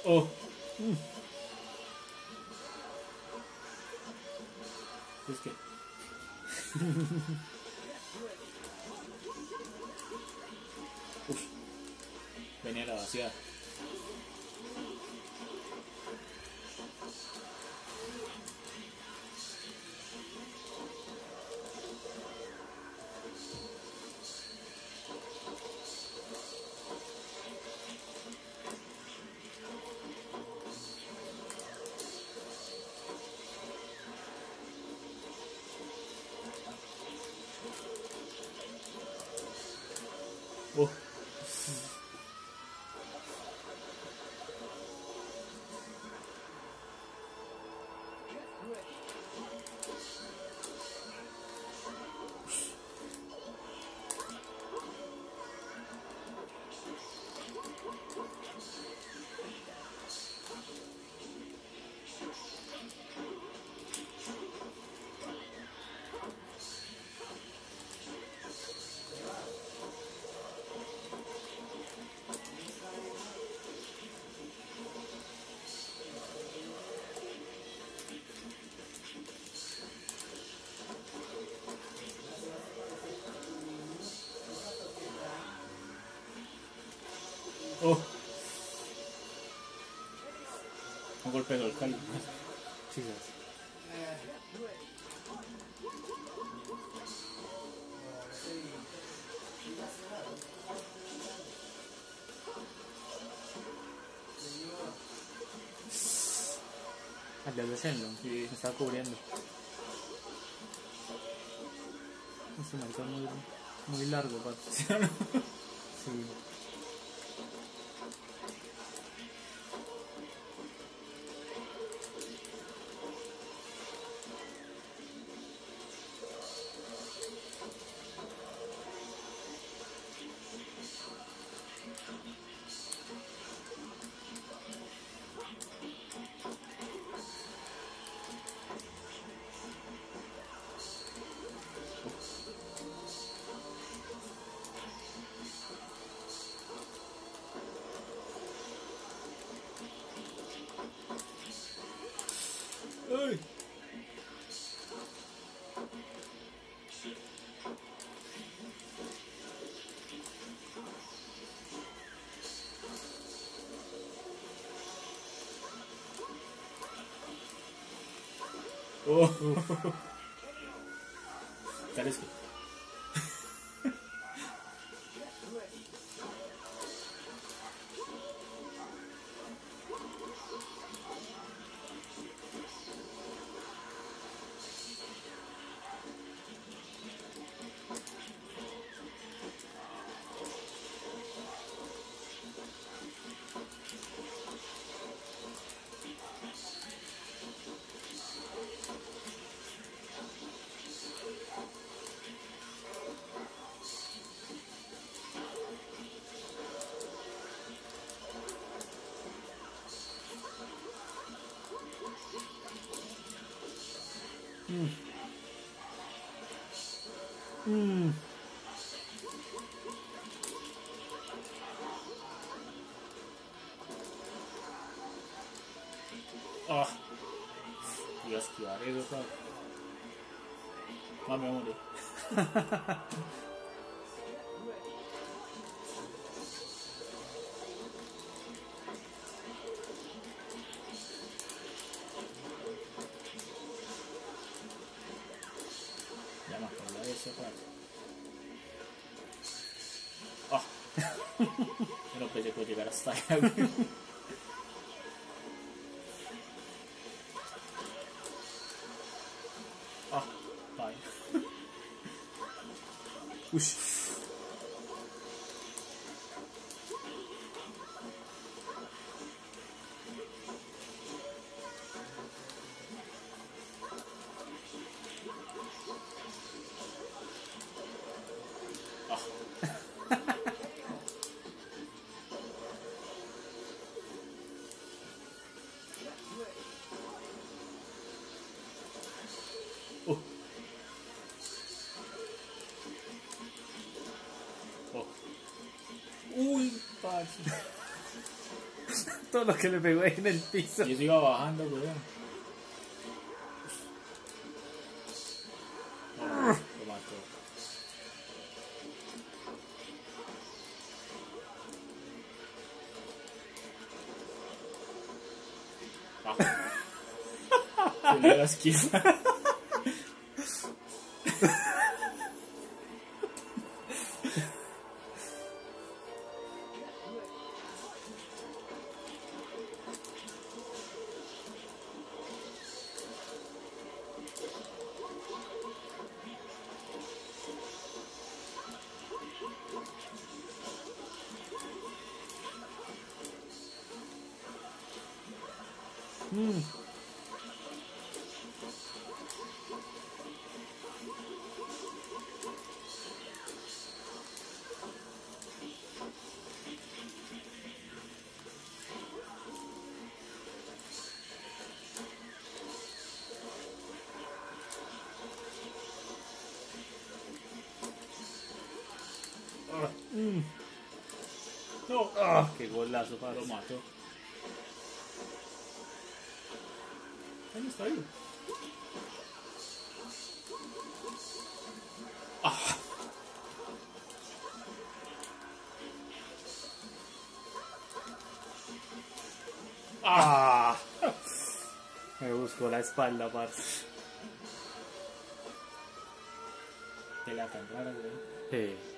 Oh. Es que... Uf. Venía la vacía. Oh. Oh. Un golpe de volcán. Sí, al de Shenlong y me estaba cubriendo. Es un marcador muy largo, pato. Sí. ¡Ay! Oh. Tal es que... Oh. Iba a esquivar eso, ¿sabes? No me morí. Ya me acordé de ese rato. Oh. Yo no pensé que iba a llegar hasta allá. Ah, vaya. Uy. Oh. Oh. Uy, parce. todo lo que le pegó ahí en el piso. Y eso iba bajando, weón. Lo mató. Se le da esquiva. No, Qué golazo, lo parce. mató. Ahí no está vivo. ¡Ah! Me buscó la espalda, parce. Pelea tan rara, weón. Sí.